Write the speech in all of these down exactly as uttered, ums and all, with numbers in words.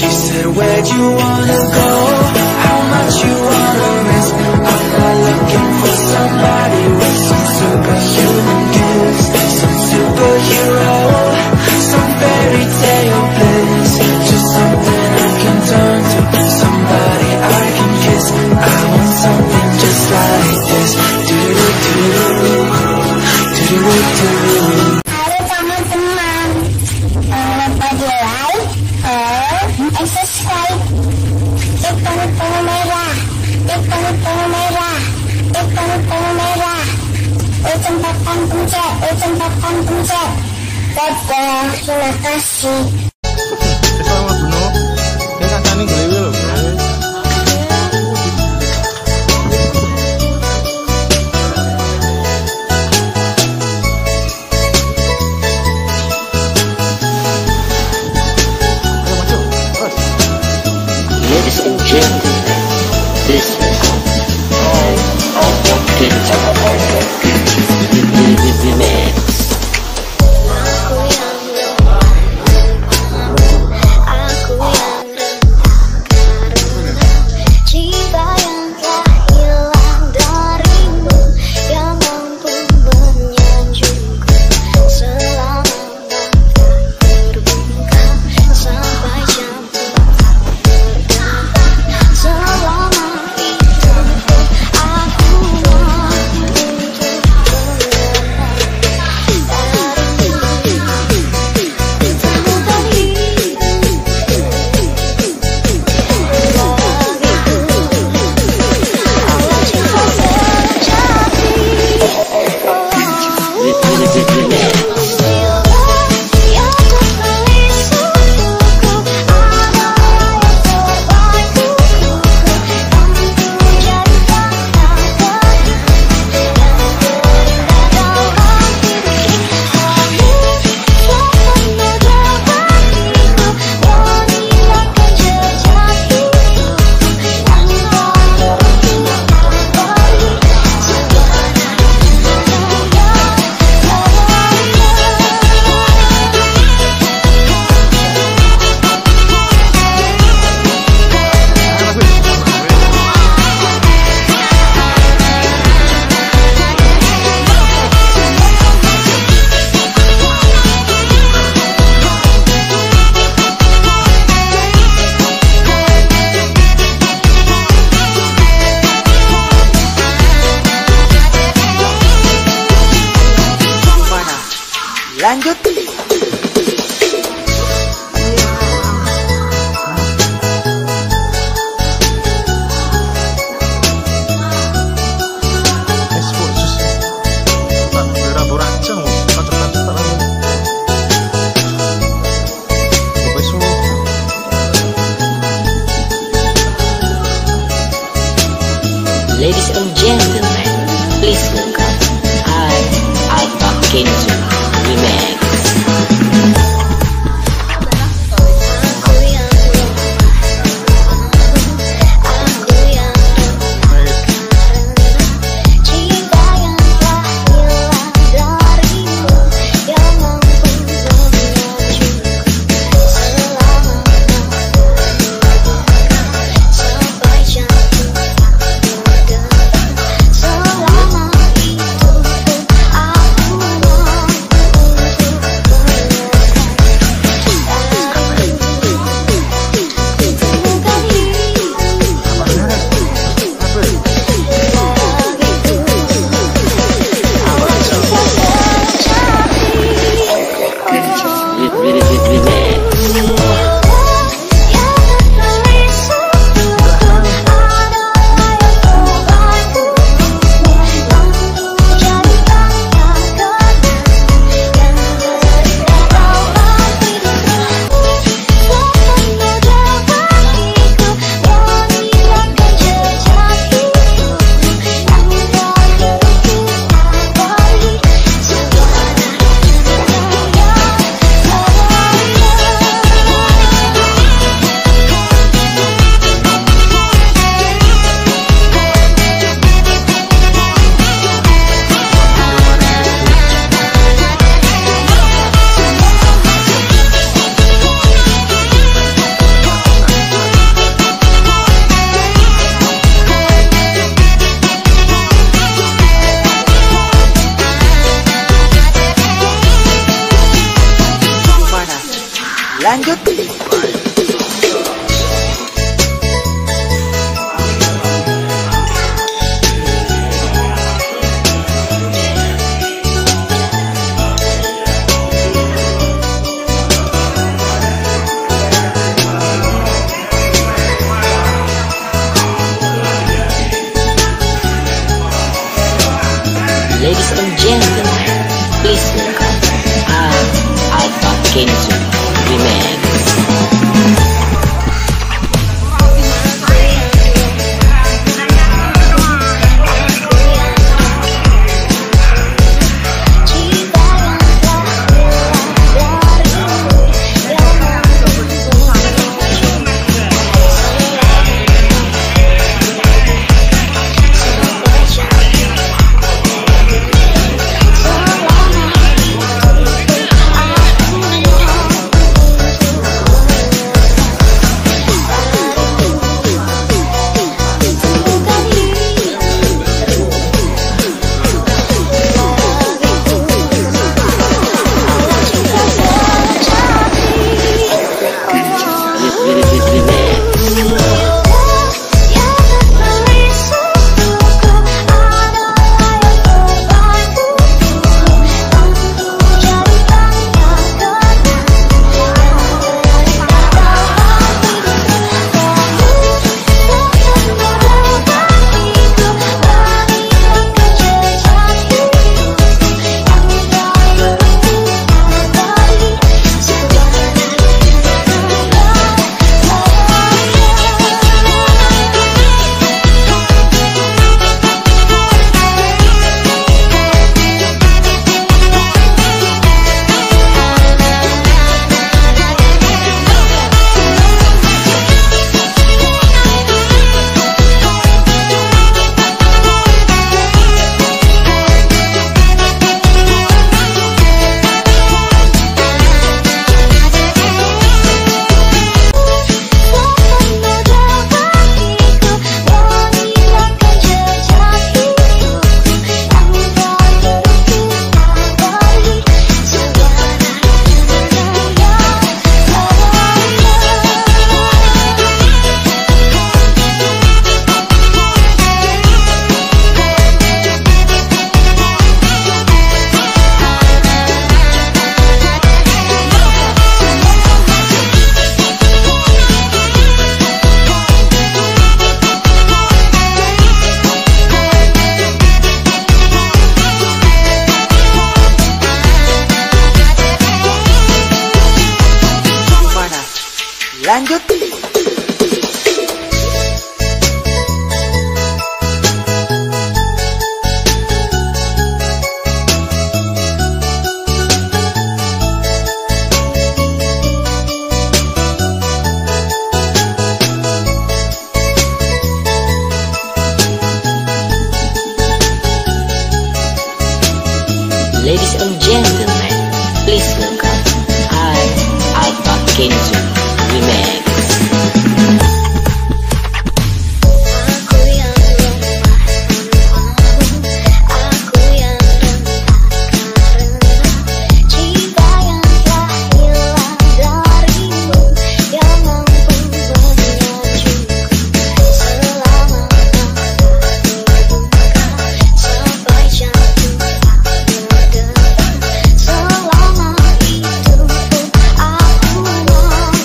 She said, where'd you wanna go? How much you wanna risk? I'm not looking for somebody with some superhuman gifts, some superhero, some fairy tale bliss. Just something I can turn to, somebody I can kiss. I want something just like this. Do do do do do do. Halo teman-teman, jangan lupa di like, share, and subscribe. Klik tombol merah, klik tombol merah, klik tombol merah. Ujung tekan pencet, ujung tekan pencet. Dadah, terima kasih. Ladies and gentlemen, this is all of your kids remix. Aku yang lemah, aku yang rendah karena cinta yang telah hilang darimu, yang mampu menyanjungku selama tak terbungkam sampai jantung tak berdampak. Selama itu aku mau untuk lanjut. Ladies and gentlemen, please welcome I, Alpha Kenzo Remix. Lanjut. Ladies and gentlemen, please welcome I, Alpha Kenzo Remix. Lanjut. Ladies and gentlemen, please welcome I, Alpha Kenzo Remix. Aku yang lemah tanpamu, aku yang rendah karena cinta yang telah hilang darimu, yang mampu menyanjungku selama mata terbuka sampai jantung tak berdebar. Selama itu pun aku mau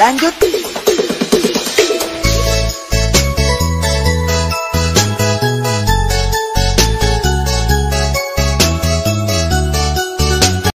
Lanjut.